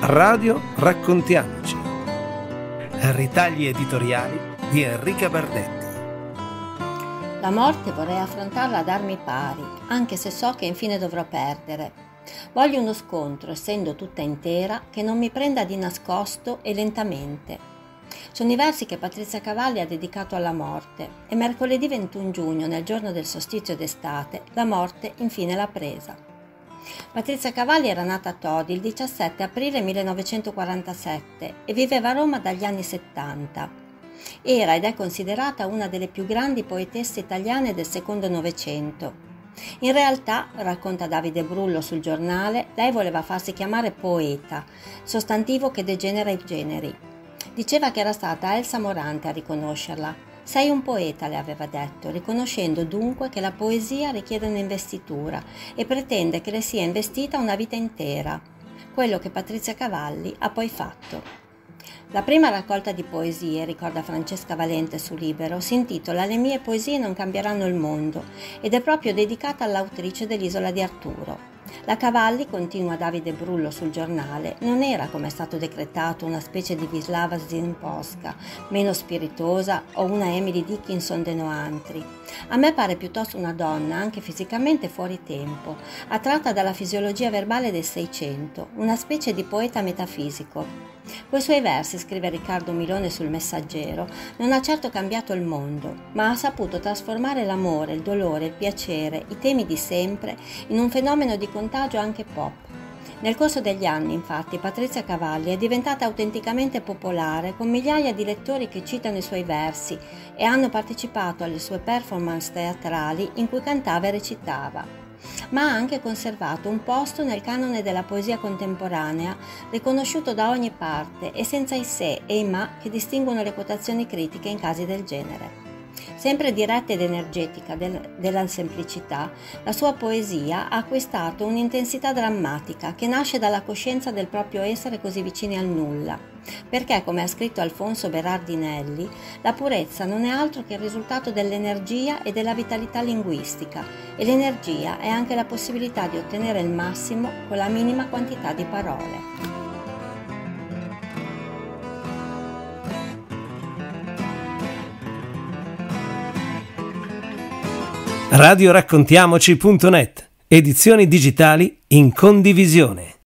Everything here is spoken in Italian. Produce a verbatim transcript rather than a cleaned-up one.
Radio Raccontiamoci. Ritagli editoriali di Enrica Bardetti. La morte vorrei affrontarla ad armi pari, anche se so che infine dovrò perdere. Voglio uno scontro, essendo tutta intera, che non mi prenda di nascosto e lentamente. Sono i versi che Patrizia Cavalli ha dedicato alla morte e mercoledì ventuno giugno, nel giorno del solstizio d'estate, la morte infine l'ha presa. Patrizia Cavalli era nata a Todi il diciassette aprile millenovecentoquarantasette e viveva a Roma dagli anni settanta. Era ed è considerata una delle più grandi poetesse italiane del secondo Novecento. In realtà, racconta Davide Brullo sul Giornale, lei voleva farsi chiamare poeta, sostantivo che degenera i generi. Diceva che era stata Elsa Morante a riconoscerla. «Sei un poeta», le aveva detto, riconoscendo dunque che la poesia richiede un'investitura e pretende che le sia investita una vita intera, quello che Patrizia Cavalli ha poi fatto. La prima raccolta di poesie, ricorda Francesca Valente su Libero, si intitola «Le mie poesie non cambieranno il mondo» ed è proprio dedicata all'autrice dell'Isola di Arturo. La Cavalli, continua Davide Brullo sul Giornale, non era, come è stato decretato, una specie di Wisława Szymborska, meno spiritosa, o una Emily Dickinson de Noantri. A me pare piuttosto una donna, anche fisicamente fuori tempo, attratta dalla fisiologia verbale del Seicento, una specie di poeta metafisico. Coi suoi versi, scrive Riccardo Milone sul Messaggero, non ha certo cambiato il mondo, ma ha saputo trasformare l'amore, il dolore, il piacere, i temi di sempre, in un fenomeno di contagio anche pop. Nel corso degli anni, infatti, Patrizia Cavalli è diventata autenticamente popolare, con migliaia di lettori che citano i suoi versi e hanno partecipato alle sue performance teatrali in cui cantava e recitava. Ma ha anche conservato un posto nel canone della poesia contemporanea, riconosciuto da ogni parte e senza i se e i ma che distinguono le quotazioni critiche in casi del genere. Sempre diretta ed energetica del, della semplicità, la sua poesia ha acquistato un'intensità drammatica che nasce dalla coscienza del proprio essere così vicini al nulla, perché, come ha scritto Alfonso Berardinelli, la purezza non è altro che il risultato dell'energia e della vitalità linguistica, e l'energia è anche la possibilità di ottenere il massimo con la minima quantità di parole. Radio Raccontiamoci punto net. Edizioni digitali in condivisione.